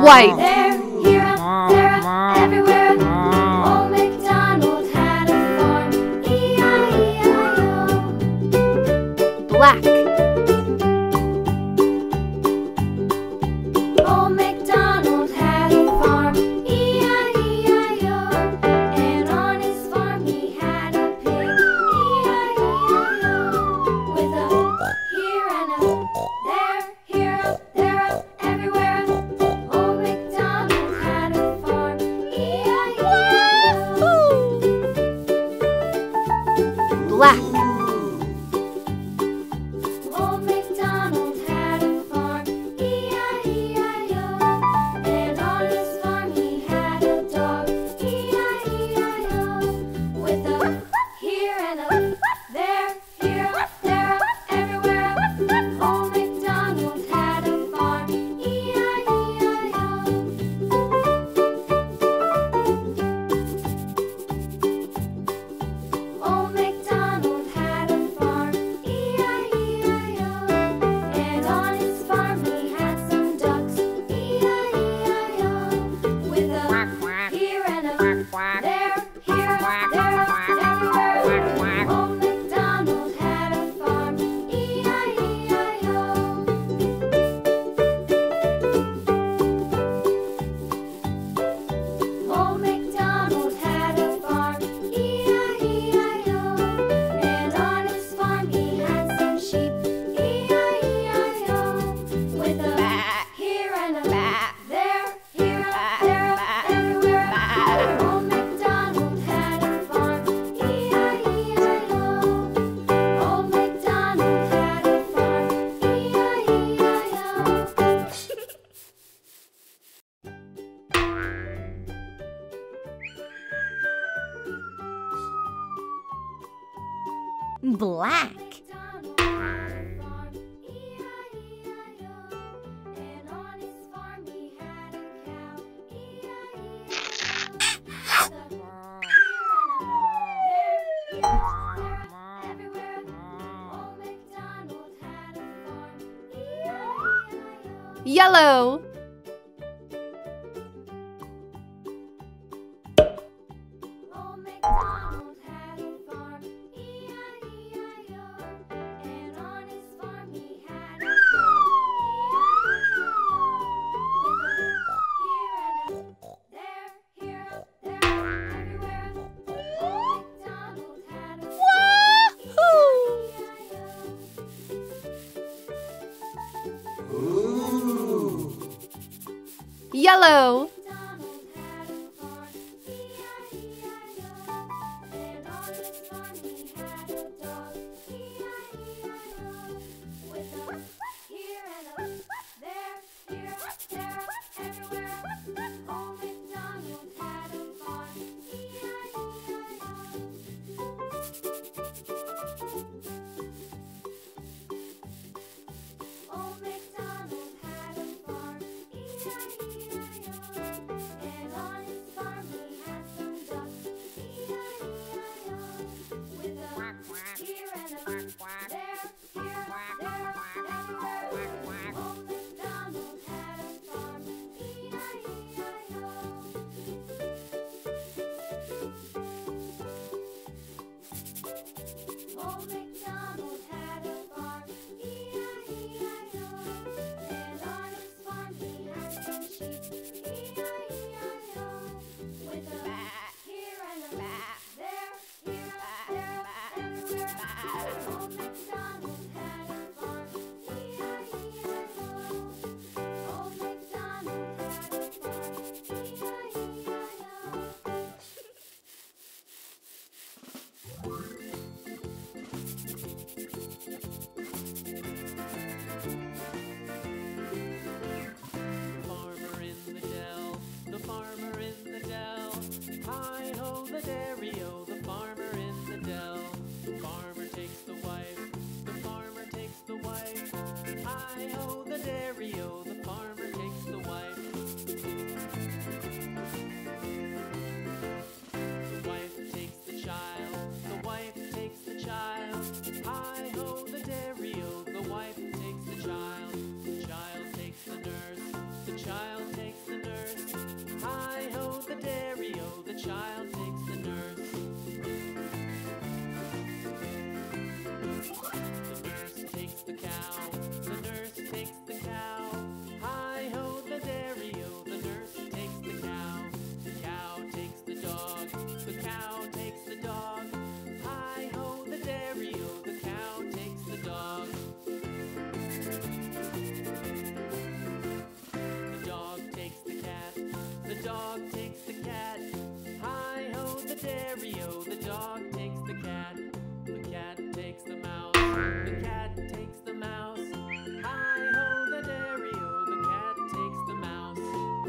White. There, here, there, everywhere. Old MacDonald had a farm. E-I-E-I-O. Black. Old MacDonald had a farm. E-I-E-I-O. And on his farm he had a pig. E-I-E-I-O. With a here and a there, here, there, everywhere. Old MacDonald had a farm. E-I-E-I-O. Black. Old MacDonald had a farm, E-I-E-I-O. And on his farm he had a dog, E-I-E-I-O. With a here and a there, here, there, everywhere. Old MacDonald had a farm, E-I-E-I-O. Old MacDonald had a farm, E-I-E-I-O. And on his farm he had some ducks, E-I-E-I-O. With a here and a there, here, there, everywhere. Old MacDonald had a farm, E-I-E-I-O. Old MacDonald had a farm, E-I-E-I-O. And on his farm he had some sheep, E-I-E-I-O. With a here and a there, here, there, everywhere. Old MacDonald had a farm, E-I-E-I-O. Old MacDonald had a farm, E-I-E-I-O. Black. MacDonald had a farm, E-I-E-I-O. And on his farm he had a cow, E-I-E-I-O. With a here and a there, everywhere. Old MacDonald had a farm, E-I-E-I-O. Yellow. Old MacDonald had a farm, E-I-E-I-O. And on his farm he had a pig, E-I-E-I-O. With a here and a there, everywhere. Old MacDonald had a farm, E-I-E-I-O. Yellow. MacDonald had a farm, E-I-E-I-O. And on his farm he had a dog, E-I-E-I-O. With a here and a there, here, there, everywhere. Old MacDonald had a farm, E-I-E-I-O. Old MacDonald had a farm, E-I-E-I-O.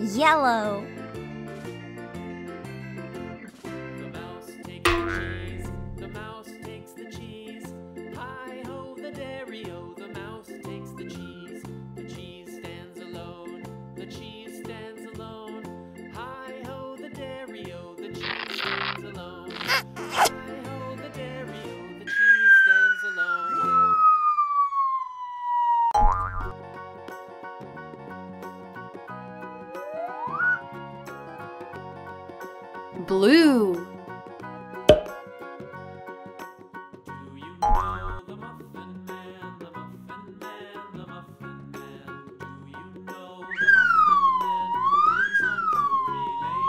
Yellow. The mouse takes the cheese. The mouse takes the cheese. Hi ho the dairy-o. The mouse takes the cheese. The cheese stands alone. The cheese stands alone. Hi ho the dairy-o. The cheese stands alone. Hi ho the dairy-o. The cheese stands alone. Blue. Do you know the Muffin Man? The Muffin Man, the Muffin Man. Do you know the Muffin Man who lives on Drury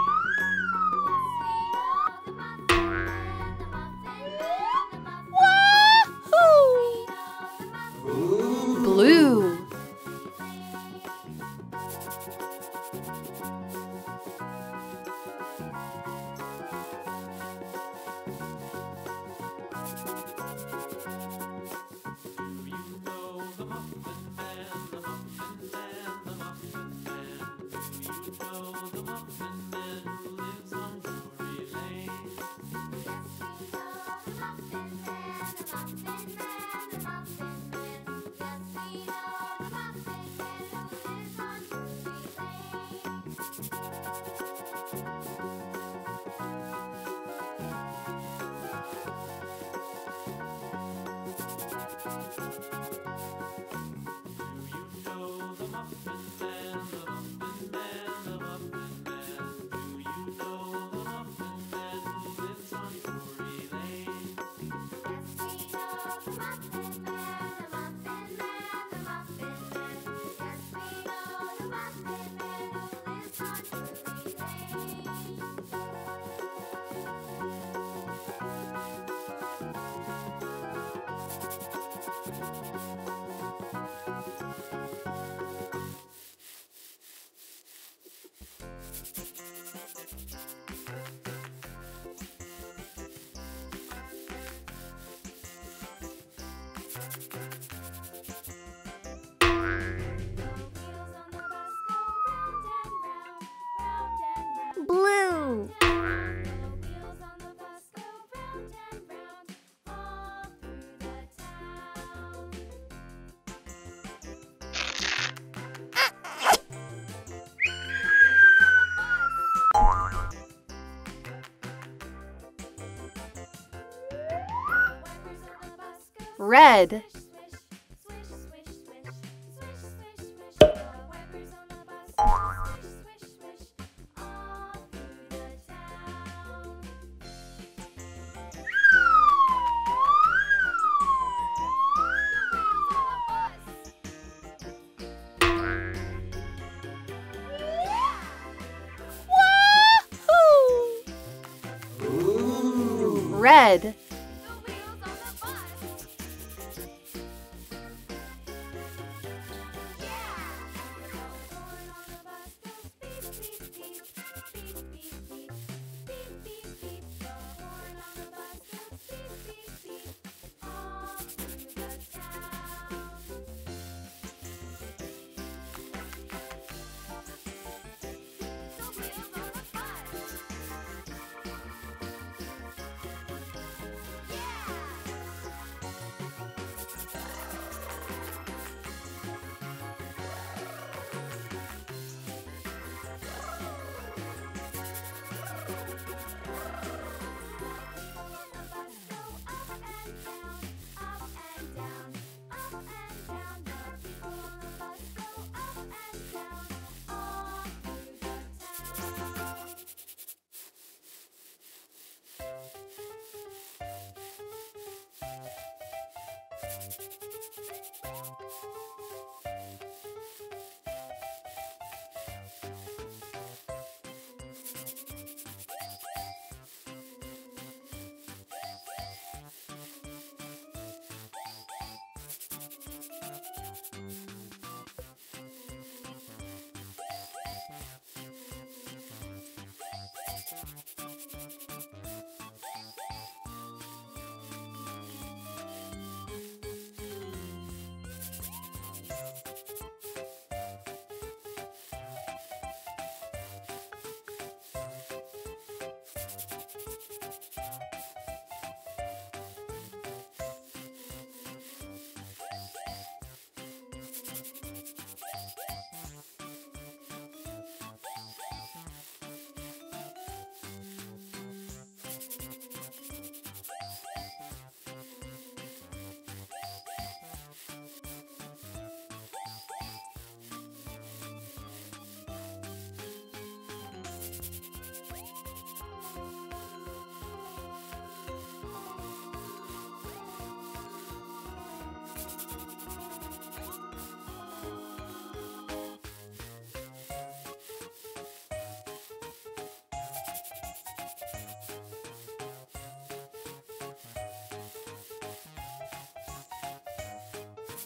Lane? Blue. Do you know the Muffin Man? The Muffin Man, the Muffin Man. Do you know the Muffin Man who lives on Drury Lane? Do you know the Muffin Man? The Muffin Man, the Muffin Man. Do you know the Muffin Man who lives on Drury Lane? Blue. Red. Red.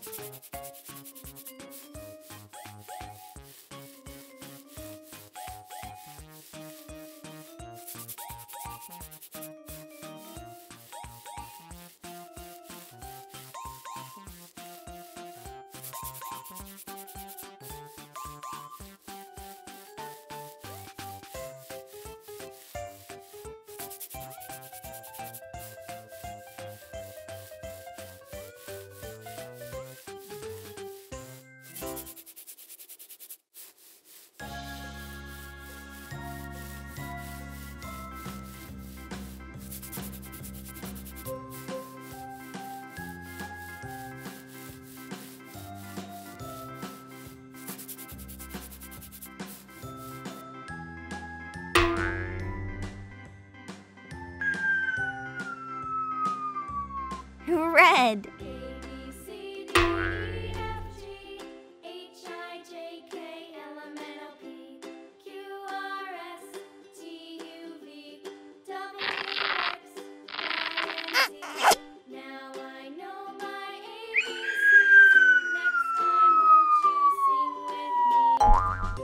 Red. A, B, C, D, E, F, G, H, I, J, K, L, M, N, O, P, Q, R, S, T, U, V, W, X, Y, and Z. Now I know my ABCs. Next time, won't you sing with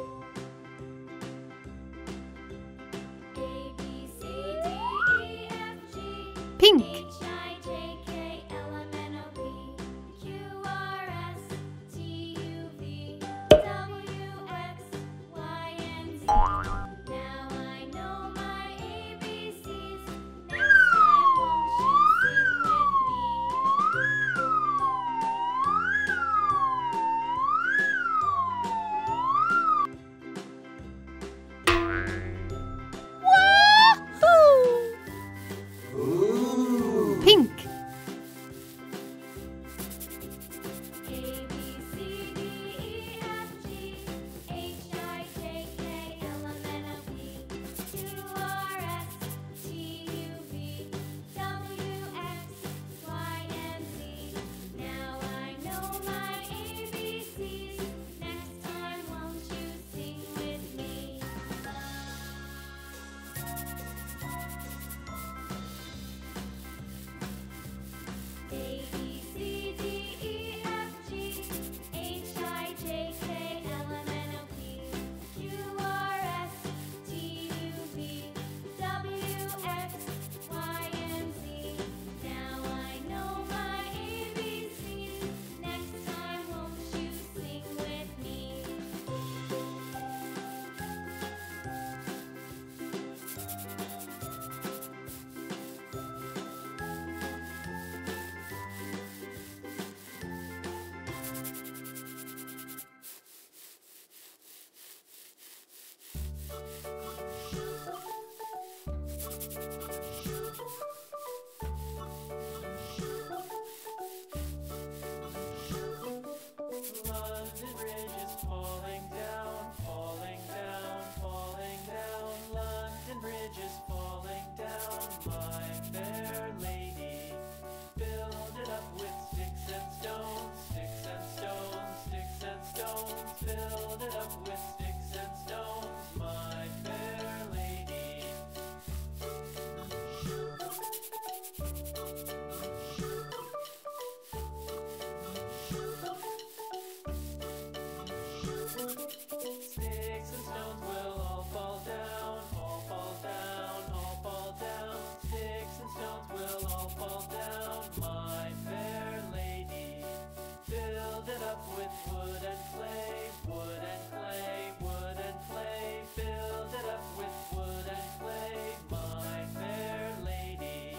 me? A, B, C, D, E, F, G, Pink. H, I, J, K, L, M, N, O, P, Q, R, S, T, U, V, W, X, Y, and Z. Now I know my ABCs. Next time, won't you sing with me? Pink. A, B, C, D, E, F, G, H, I, J, K, L, M, N, O, P, Q, R, S, T, U, V, W, X, Y, and Z. Now I know my ABCs. Next time, won't you sing with me? A, B, C, D, E, F, G, H, I, J, K, L, M, N, O, P, Q, R, S, T, U, V, W, X, Y, and Z. Now I know my ABCs. Next time, won't you sing with me? London Bridge is falling down, falling down, falling down. London Bridge is falling down, my fair lady. Build it up with sticks and stones, sticks and stones, sticks and stones. Build it up with sticks and stones, my fair lady. Sticks and stones will all fall down, all fall down, all fall down. Sticks and stones will all fall down, my fair lady. Build it up with wood and clay, wood and clay, wood and clay. Build it up with wood and clay, my fair lady.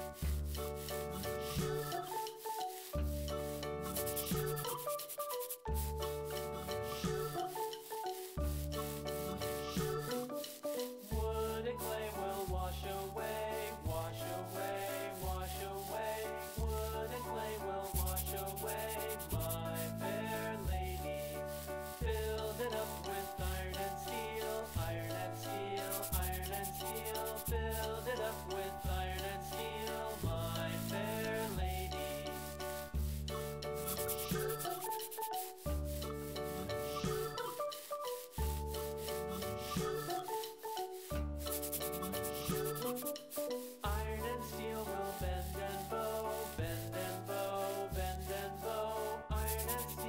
Wood and clay will wash away, wash away, wash away. Wood and clay will wash away, my fair lady. Build it up with iron and steel, iron and steel, iron and steel. Build it up with iron and steel, my fair lady.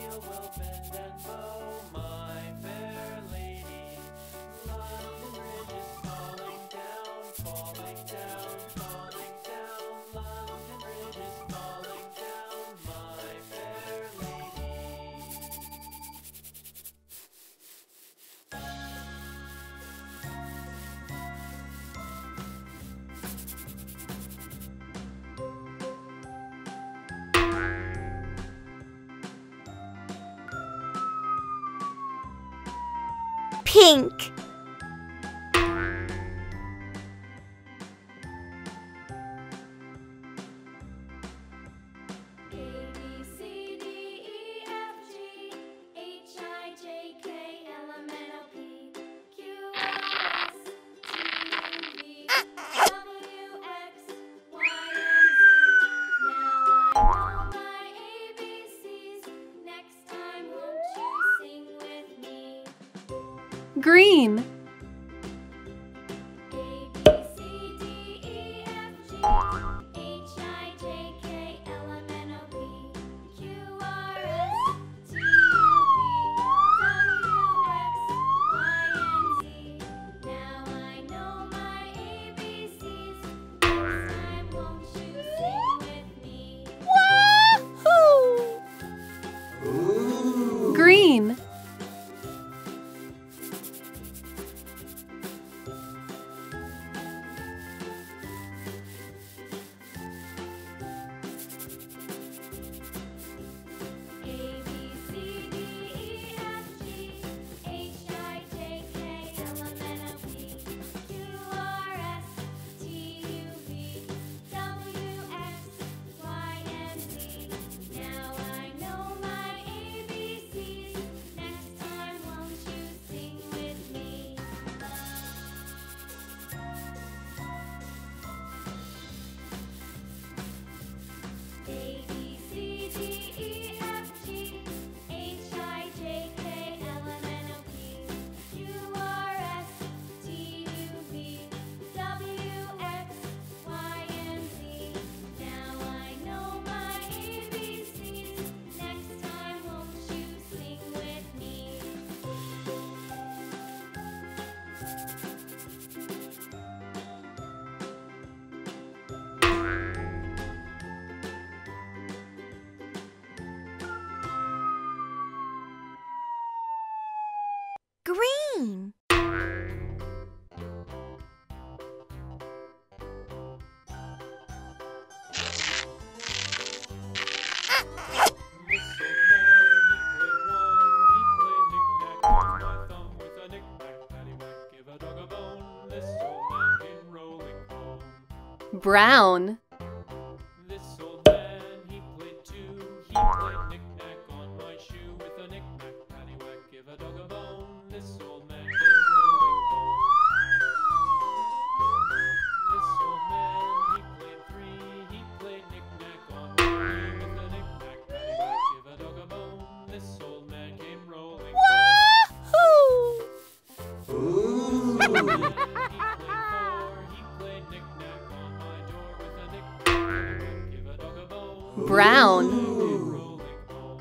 wheel will bend and bow, my fair lady. London Bridge is falling down, falling down, falling down. London Bridge is falling down, my fair lady. Pink. A, B, C, D, E, F, G, H, I, J, K, L, M, N, O, P, Q, R, S, T, U, V, W, X, Y, and Z. Now I know my ABCs. Next time, won't you sing with me? Green. A, B, C, D, E, F, G, H, I, J, K, L, M, N, O, P, Q, R, S, T, U, V, W, X, Y, and Z. Now I know my ABCs. Next time, won't you sing with me? Wahoo! Green. A, B, C, D, E, F, G, H, I, J, K, L, M, N, O, P, Q, R, S, T, U, V, W, X, Y, and Z. Now I know my ABCs. Next time, won't you sing with me? A, B, C, D, E, F, G, H, I, J, K, L, M, N, O, P, Q, R, S, T, U, V, W, X, Y, and Z. Now I know my ABCs. Next time, won't you sing with me? Green. This old man, he played one. He played knick-knack on my thumb with a knick-knack, paddywhack, give a dog a bone. This old man came rolling home. Brown. This old man, he played two. He played knick-knack on my shoe with a knick-knack, paddywhack, give a dog a bone. This old man came rolling home. This old man, he played three. He played knick-knack on my knee with a knick-knack, paddywhack, give a dog a bone. This old man came rolling home. Ooh! He played four. He played knick-knack on my door with a knick-knack, paddywhack, give a dog a bone. Brown. Came rolling home.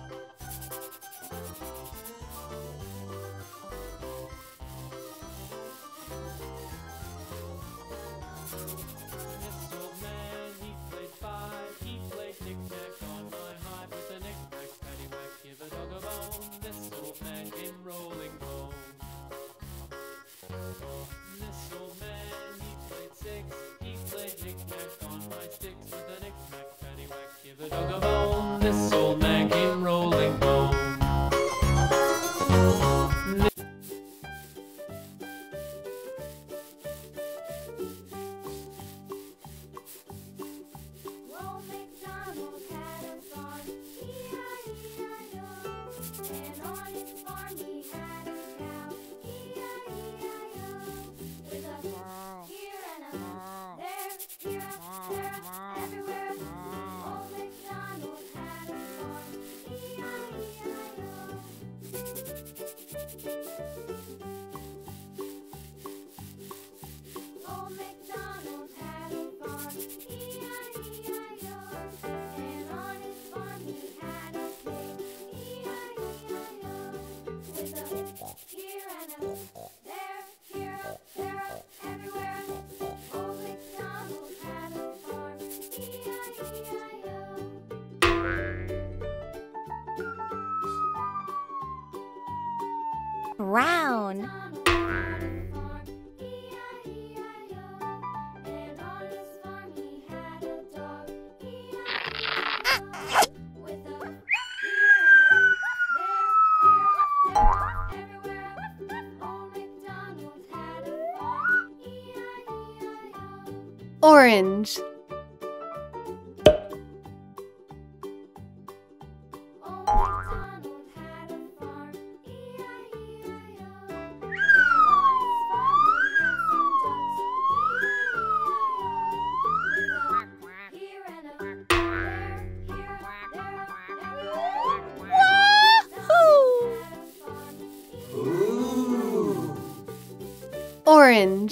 This old man, he played five. He played knick-knack on my hive with a knick-knack, paddywhack, give a dog a bone. This old man came rolling home. This old man, he played six. He played knick-knack on my sticks with a knick-knack, paddywhack, give a dog a bone. This old man came rolling home. Old MacDonald had a farm, E-I-E-I-O. And on his farm he had a cow, E-I-E-I-O. With a here and a there, here, there, everywhere. Old MacDonald had a farm, E-I-E-I-O. Old MacDonald had a farm, E-I-E-I-O. And on his farm he had a pig, with a here and a there, here, there, everywhere. Old MacDonald had a farm, E-I-E-I-O. Brown. MacDonald had a farm, E-I-E-I-O. And on his farm he had a dog, E-I-E-I-O. With a here and a there, everywhere. Old MacDonald had a farm, E-I-E-I-O. Orange. Old MacDonald had a farm, E-I-E-I-O. And on his farm he had some ducks, E-I-E-I-O. With a here and a there, here, there, everywhere. Wahoo! Had a farm, Orange.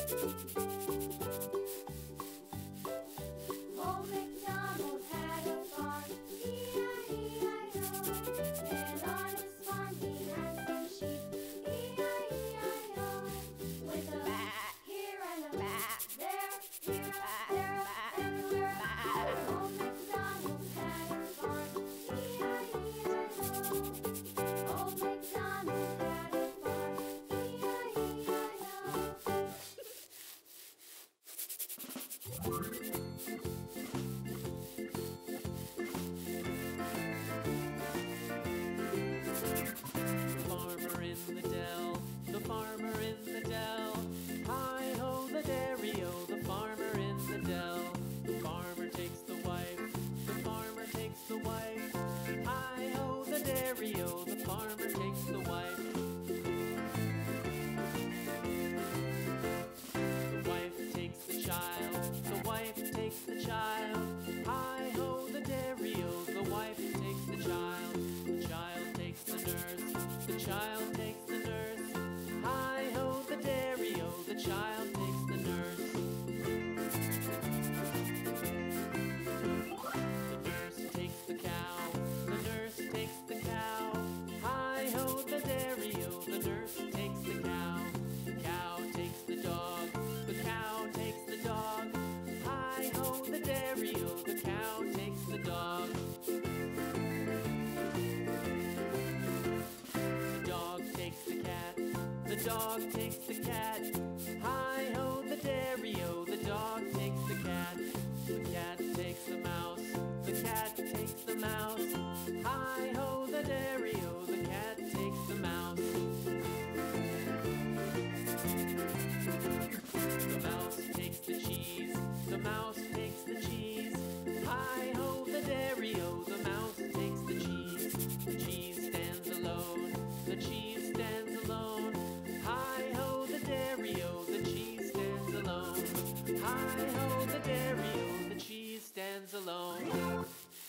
Old MacDonald had a farm, E-I-E-I-O. And on his farm he had some sheep, E-I-E-I-O. With a here and a there, here, there, everywhere. Old MacDonald had a farm, E-I-E-I-O. Old MacDonald had a farm, E-I-E-I-O. Farmer in the dell, the farmer in the dell. Hi-ho the dairy-o, the farmer in the dell. The farmer takes the wife, the farmer takes the wife. Hi-ho the dairy-o, the farmer takes the wife. The wife takes the child, the wife takes the child. Hi-ho the dairy-o, the wife takes the child. The child takes the nurse, the child takes the nurse. Hi-ho the dairy-o, the child takes the nurse. The nurse takes the cow, the nurse takes the cow. Hi-ho the dairy-o, the nurse takes the cow. The cow takes the dog, the cow takes the dog. Hi-ho the dairy-o, the cow takes the dog. The dog takes the cat, the dog takes the cat. Hi-ho the dairy-o, the dog takes the cat. The cat takes the mouse, the cat takes the mouse. Hi-ho the dairy-o, the cat takes the mouse. The mouse takes the cheese, the mouse takes the cheese. Hi-ho the dairy-o, the mouse takes the cheese. The cheese stands alone, the cheese stands alone. Hi-ho the dairy-o, the cheese stands alone. Hi-ho the dairy-o, the cheese stands alone.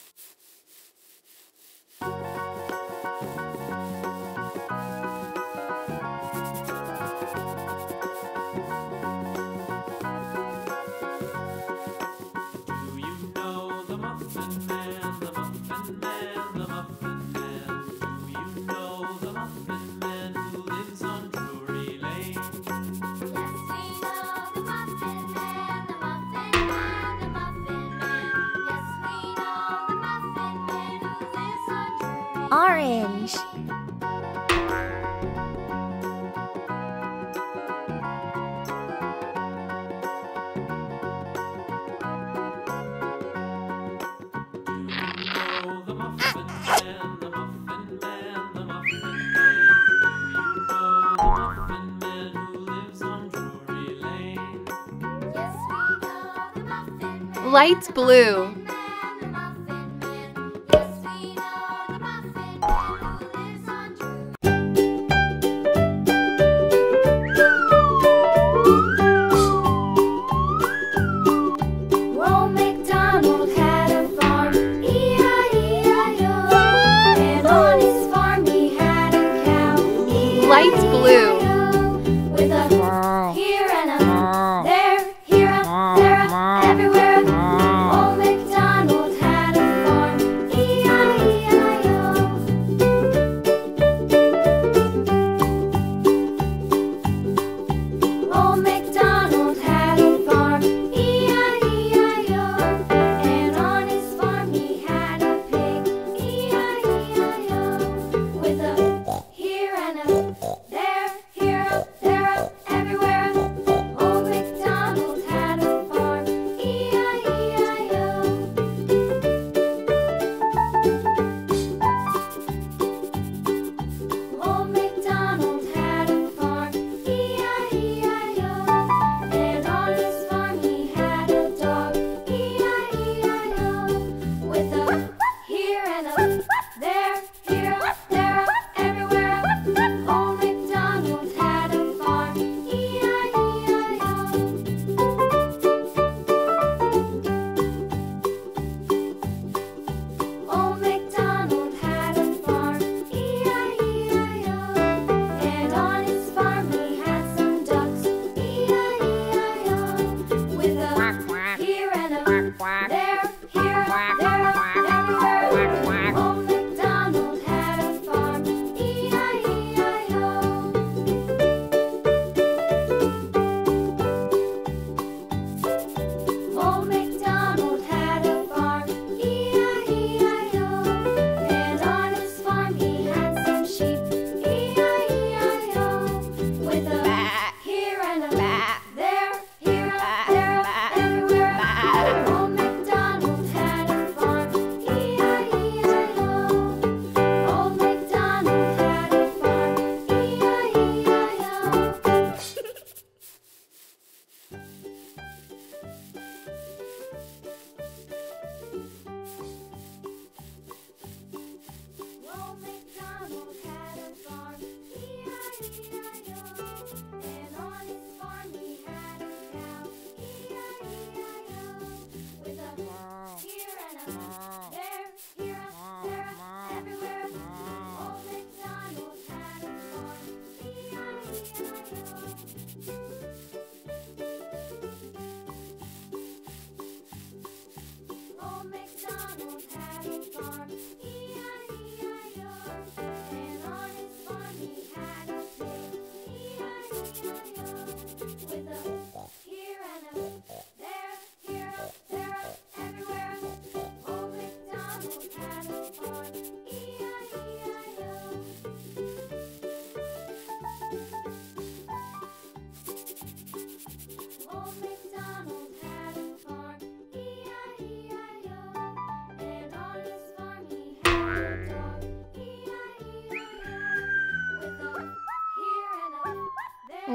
Do you know the Muffin Man, the Muffin Man, the Muffin Man? Do you know the Muffin Man who lives on Drury Lane? Yes, we know the Muffin Man, the Muffin Man, the Muffin Man. Yes, we know the Muffin Man who lives on Drury. Orange. Oh, the Muffin Man, the Muffin Man, the Muffin Man. Do you know the Muffin Man who lives on Drury Lane? Yes, we know the Muffin Man. Light blue. The Muffin Man. Yes, we know the Muffin Man who lives on Drury. Old MacDonald had a farm, E-I-E-I-O. And on his farm he had a cow, Light blue. with a here and a there, here, there, everywhere. Old MacDonald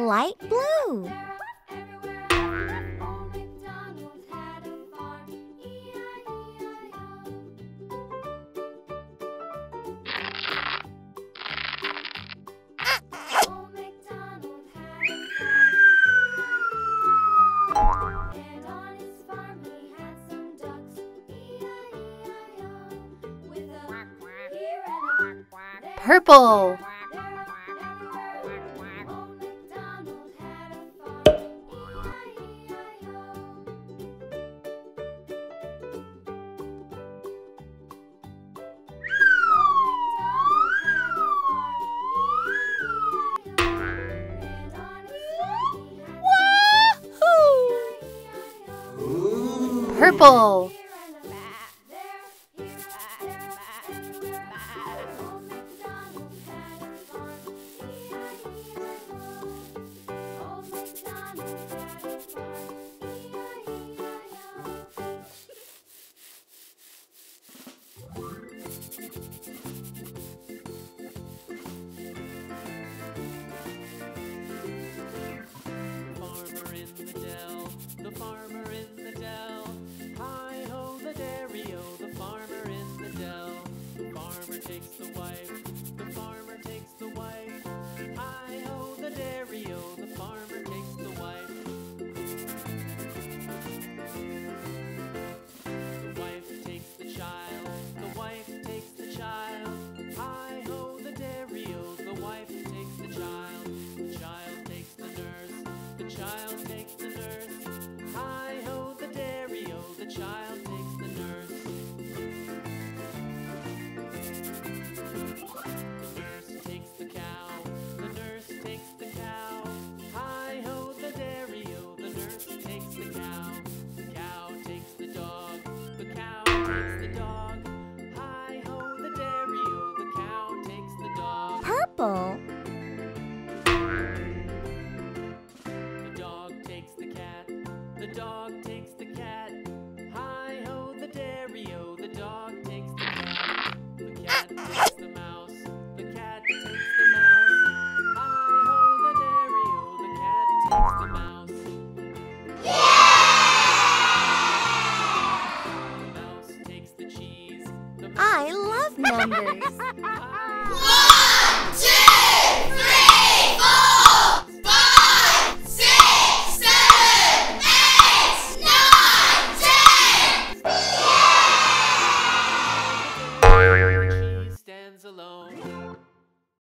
Light blue. Everywhere, Old MacDonald had a farm. E-I-E-I-O. Old MacDonald had a farm. And on his farm he had some ducks. E-I-E-I-O. With a here and a there. Purple. Old MacDonald had a farm. E-I-E-I-O. Purple. Farmer in the dell, the farmer in the dell. Hi-ho the dairy-o, the farmer in the dell. The farmer takes the wife, the farmer takes the wife. Hi-ho the dairy-o, the farmer takes the wife. The wife takes the child, the wife takes the child. Hi-ho the dairy-o, the wife takes the child. The child takes the nurse, the child takes the nurse. Hi-ho the dairy-o, the child takes the nurse. The nurse takes the cow, the nurse takes the cow. Hi-ho the dairy-o, the nurse takes the cow. The cow takes the dog, the cow takes the dog. Hi-ho the dairy-o, the cow takes the dog. Purple.